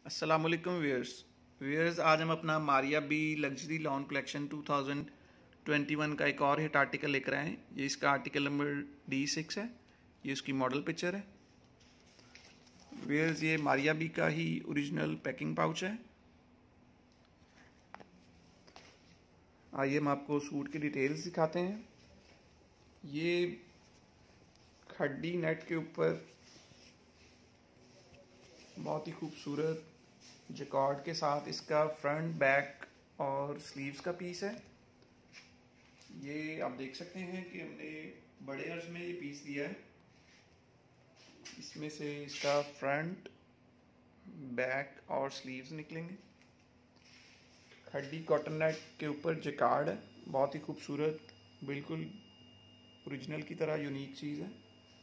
अस्सलामुअलैकुम व्यूअर्स आज हम अपना Maria B luxury lawn collection 2021 का एक और हिट आर्टिकल लेकर आए हैं। ये इसका आर्टिकल नंबर D6 है। ये उसकी मॉडल पिक्चर है। व्यूअर्स ये मारिया बी का ही ओरिजिनल पैकिंग पाउच है। आइए हम आपको सूट की डिटेल्स दिखाते हैं। ये खड्डी नेट के ऊपर बहुत ही खूबसूरत जैकार्ड के साथ इसका फ्रंट बैक और स्लीव्स का पीस है। ये आप देख सकते हैं कि हमने बड़े अर्ज में ये पीस दिया है। इसमें से इसका फ्रंट बैक और स्लीव्स निकलेंगे। खड्डी कॉटन नेट के ऊपर जैकार्ड है, बहुत ही खूबसूरत, बिल्कुल ओरिजिनल की तरह यूनिक चीज़ है।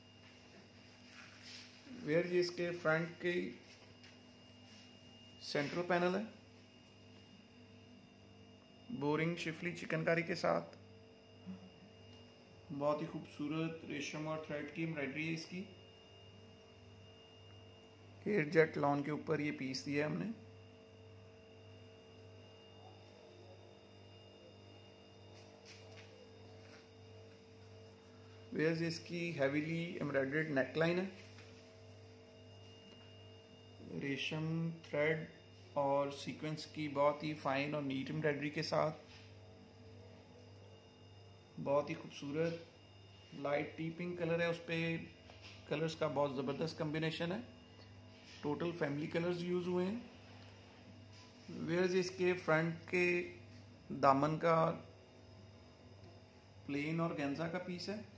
वेयर ये इसके फ्रंट के सेंट्रल पैनल है, बोरिंग शिफली चिकनकारी के साथ। बहुत ही खूबसूरत रेशम और थ्रेड की एम्ब्रॉयडरी है इसकी। एयर जेट लॉन के ऊपर ये पीस दिया है हमने। वेयर्स इसकी हैवीली एम्ब्रॉयडर्ड नेकलाइन है। रेशम थ्रेड और सीक्वेंस की बहुत ही फाइन और नीट एम्ब्रॉयडरी के साथ बहुत ही खूबसूरत लाइट टी पिंक कलर है। उस पर कलर्स का बहुत ज़बरदस्त कम्बिनेशन है। टोटल फैमिली कलर्स यूज़ हुए हैं। वेयर्स इसके फ्रंट के दामन का प्लेन और गेंजा का पीस है।